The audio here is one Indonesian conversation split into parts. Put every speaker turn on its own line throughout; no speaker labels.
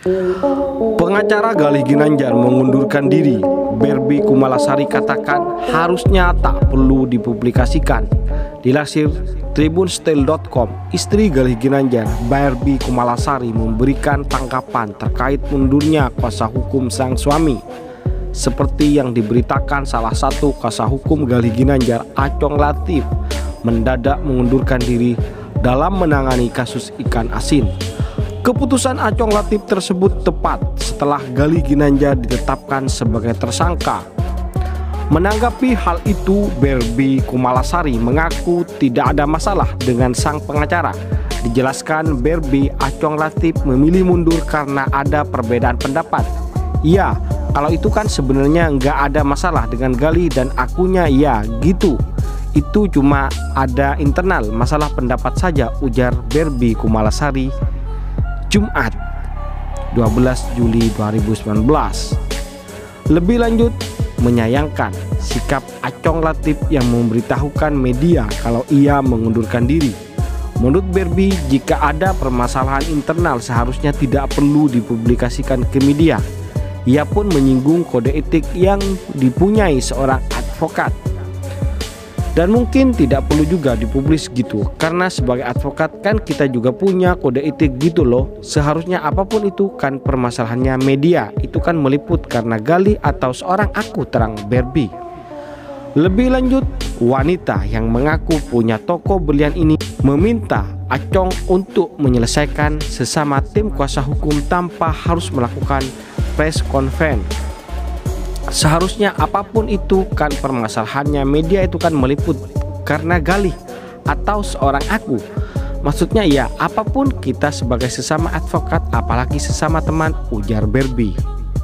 Pengacara Galih Ginanjar mengundurkan diri. Berbi Kumalasari katakan harusnya tak perlu dipublikasikan. Dilansir tribunstyle.com, istri Galih Ginanjar, Berbi Kumalasari, memberikan tanggapan terkait mundurnya kuasa hukum sang suami. Seperti yang diberitakan, salah satu kuasa hukum Galih Ginanjar, Acong Latif, mendadak mengundurkan diri dalam menangani kasus ikan asin. Keputusan Acong Latif tersebut tepat setelah Galih Ginanjar ditetapkan sebagai tersangka. Menanggapi hal itu, Berbi Kumalasari mengaku tidak ada masalah dengan sang pengacara. Dijelaskan Berbi, Acong Latif memilih mundur karena ada perbedaan pendapat. Ya, kalau itu kan sebenarnya nggak ada masalah dengan Galih dan akunya, ya gitu. Itu cuma ada internal masalah pendapat saja, ujar Berbi Kumalasari Jumat 12 Juli 2019. Lebih lanjut, menyayangkan sikap Acong Latif yang memberitahukan media kalau ia mengundurkan diri. Menurut Berbi, jika ada permasalahan internal seharusnya tidak perlu dipublikasikan ke media. Ia pun menyinggung kode etik yang dipunyai seorang advokat. Dan mungkin tidak perlu juga dipublis gitu, karena sebagai advokat kan kita juga punya kode etik gitu loh. Seharusnya apapun itu kan permasalahannya media, itu kan meliput karena Galih atau seorang aku, terang Berbi. Lebih lanjut, wanita yang mengaku punya toko berlian ini meminta Acong untuk menyelesaikan sesama tim kuasa hukum tanpa harus melakukan press conference. Seharusnya apapun itu kan permasalahannya media, itu kan meliput karena Galih atau seorang aku. Maksudnya ya apapun kita sebagai sesama advokat, apalagi sesama teman, ujar Berbi.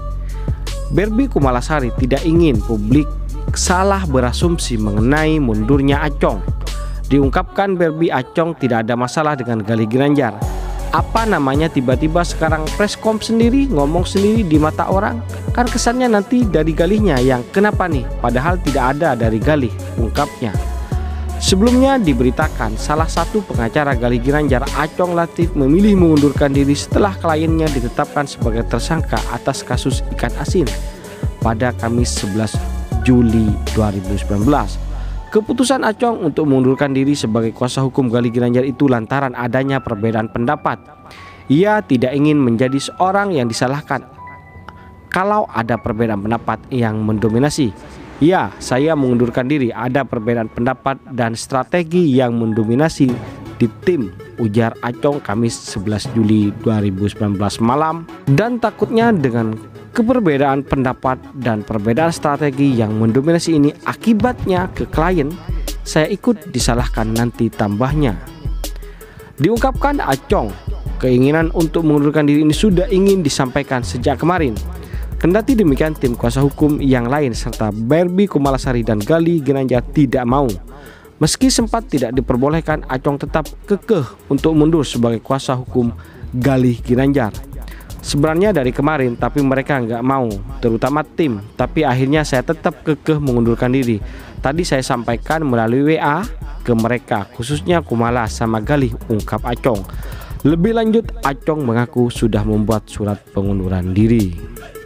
Berbi Kumalasari tidak ingin publik salah berasumsi mengenai mundurnya Acong. Diungkapkan Berbi, Acong tidak ada masalah dengan Galih Ginanjar. Apa namanya tiba-tiba sekarang preskom sendiri, ngomong sendiri di mata orang, kan kesannya nanti dari Galihnya yang kenapa nih, padahal tidak ada dari Galih, ungkapnya. Sebelumnya diberitakan salah satu pengacara Galih Ginanjar, Acong Latif, memilih mengundurkan diri setelah kliennya ditetapkan sebagai tersangka atas kasus ikan asin pada Kamis 11 Juli 2019. Keputusan Acong untuk mengundurkan diri sebagai kuasa hukum Galih Ginanjar itu lantaran adanya perbedaan pendapat. Ia tidak ingin menjadi seorang yang disalahkan kalau ada perbedaan pendapat yang mendominasi. Ya, saya mengundurkan diri, ada perbedaan pendapat dan strategi yang mendominasi di tim, ujar Acong Kamis 11 Juli 2019 malam. Dan takutnya dengan keberbedaan pendapat dan perbedaan strategi yang mendominasi ini akibatnya ke klien, saya ikut disalahkan nanti, tambahnya. Diungkapkan Acong, keinginan untuk mengundurkan diri ini sudah ingin disampaikan sejak kemarin. Kendati demikian, tim kuasa hukum yang lain serta Berbi Kumalasari dan Galih Ginanjar tidak mau. Meski sempat tidak diperbolehkan, Acong tetap kekeh untuk mundur sebagai kuasa hukum Galih Ginanjar. Sebenarnya dari kemarin, tapi mereka nggak mau, terutama tim. Tapi akhirnya saya tetap kekeh mengundurkan diri. Tadi saya sampaikan melalui WA ke mereka, khususnya Kumala sama Galih, ungkap Acong. Lebih lanjut, Acong mengaku sudah membuat surat pengunduran diri.